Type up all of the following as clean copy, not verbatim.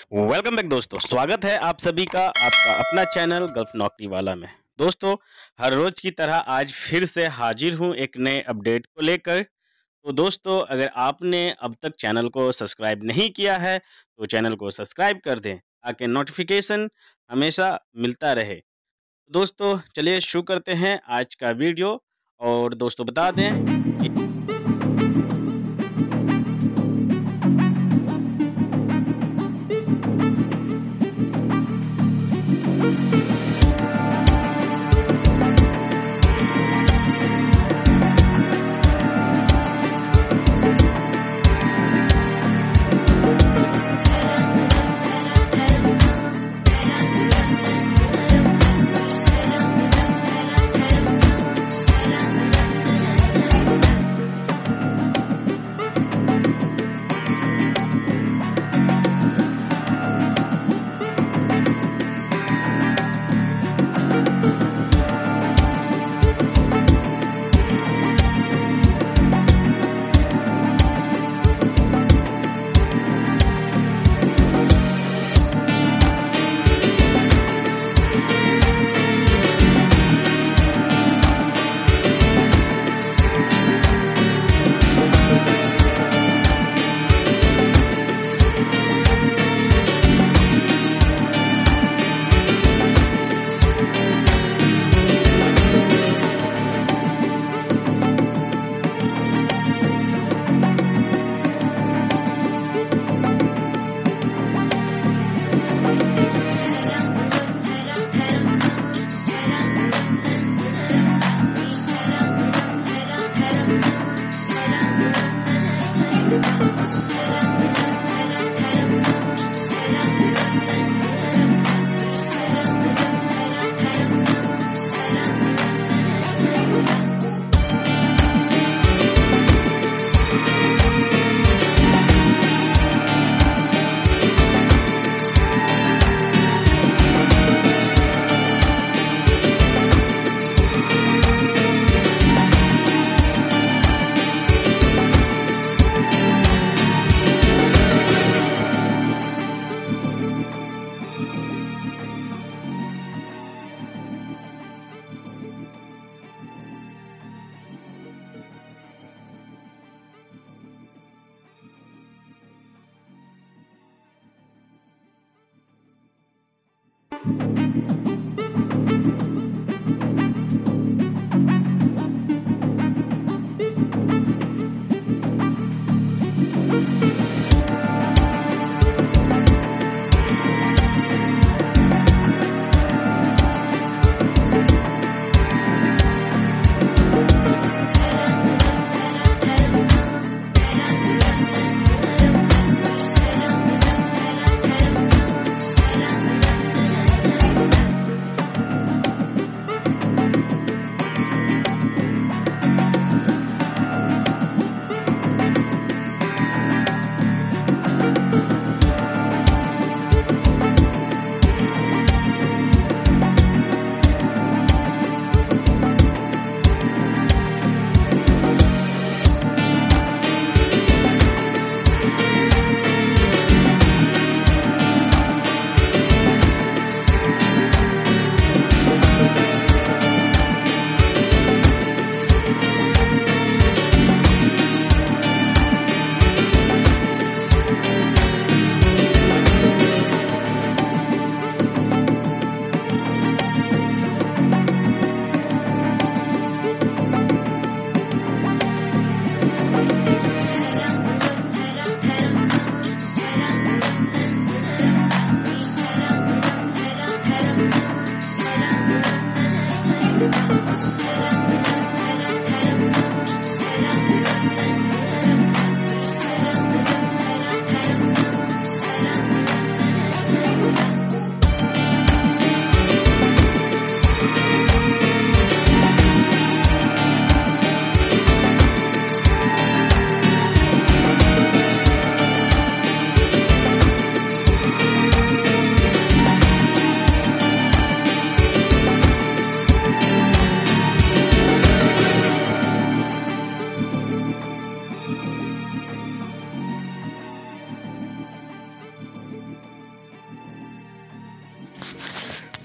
Welcome back दोस्तों, स्वागत है आप सभी का आपका अपना चैनल गल्फ नौकरी वाला में। दोस्तों, हर रोज की तरह आज फिर से हाजिर हूं एक नए अपडेट को लेकर। तो दोस्तों, अगर आपने अब तक चैनल को सब्सक्राइब नहीं किया है तो चैनल को सब्सक्राइब कर दें ताकि नोटिफिकेशन हमेशा मिलता रहे। दोस्तों, चलिए शुरू करते हैं आज का वीडियो। और दोस्तों, बता दें कि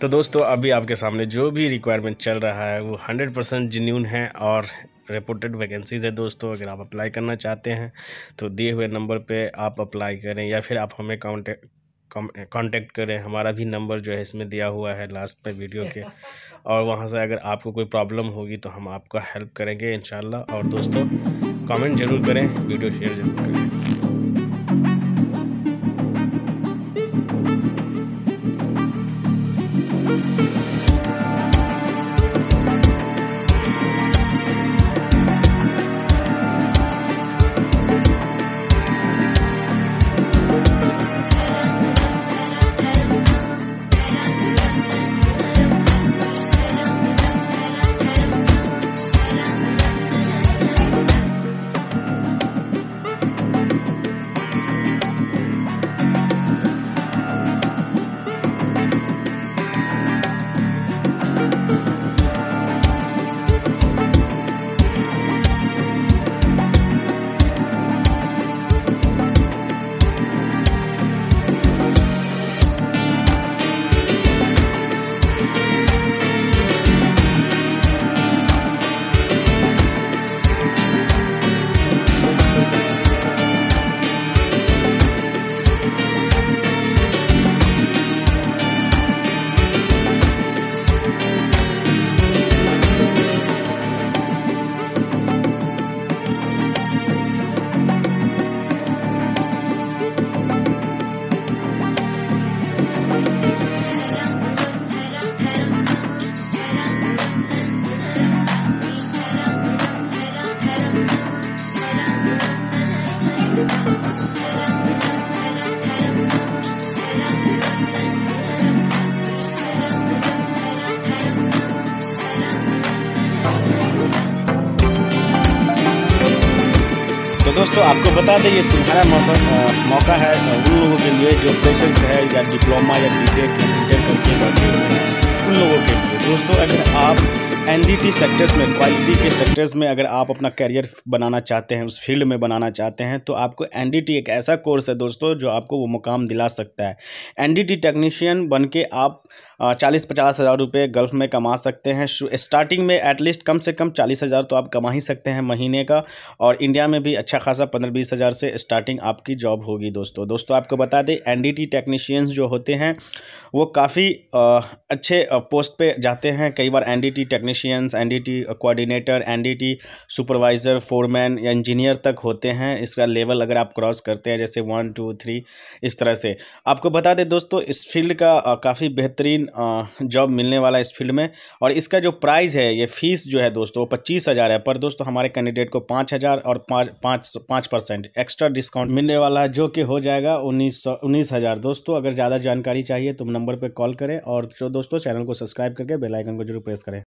तो दोस्तों अभी आपके सामने जो भी रिक्वायरमेंट चल रहा है वो 100% जेन्युइन है और रिपोर्टेड वैकेंसीज़ है दोस्तों। अगर आप अप्लाई करना चाहते हैं तो दिए हुए नंबर पे आप अप्लाई करें या फिर आप हमें कांटेक्ट करें। हमारा भी नंबर जो है इसमें दिया हुआ है लास्ट में वीडियो के, और वहाँ से अगर आपको कोई प्रॉब्लम होगी तो हम आपका हेल्प करेंगे इंशाल्लाह। और दोस्तों कमेंट ज़रूर करें, वीडियो शेयर ज़रूर करें। तो दोस्तों आपको बता दें ये सुनहरा मौका है उन लोगों के लिए जो फ्रेशर्स है या डिप्लोमा या बीटेक या इंटर करके बैठे हुए हैं, उन लोगों के लिए। दोस्तों अगर आप एनडीटी सेक्टर्स में, क्वालिटी के सेक्टर्स में अगर आप अपना करियर बनाना चाहते हैं, उस फील्ड में बनाना चाहते हैं, तो आपको एनडीटी एक ऐसा कोर्स है दोस्तों जो आपको वो मुकाम दिला सकता है। एनडीटी टेक्नीशियन बन के आप 40-50 हज़ार रुपये गल्फ़ में कमा सकते हैं। स्टार्टिंग में एटलीस्ट कम से कम 40 हज़ार तो आप कमा ही सकते हैं महीने का, और इंडिया में भी अच्छा खासा 15-20 हज़ार से स्टार्टिंग आपकी जॉब होगी दोस्तों आपको बता दें एनडीटी टेक्नीशियंस जो होते हैं वो काफ़ी अच्छे पोस्ट पे जाते हैं। कई बार NDT technicians, NDT coordinator, NDT supervisor, foreman या इंजीनियर तक होते हैं। इसका लेवल अगर आप क्रॉस करते हैं जैसे 1, 2, 3 इस तरह से। आपको बता दें दोस्तों इस फील्ड का काफ़ी बेहतरीन जॉब मिलने वाला है इस फील्ड में, और इसका जो प्राइस है, ये फीस जो है दोस्तों 25,000 है। पर दोस्तों हमारे कैंडिडेट को 5,000 और 5% एक्स्ट्रा डिस्काउंट मिलने वाला है, जो कि हो जाएगा 19,000। दोस्तों अगर ज़्यादा जानकारी चाहिए तो नंबर पर कॉल करें, और जो दोस्तों चैनल को सब्सक्राइब करके बेल आइकन को जरूर प्रेस करें।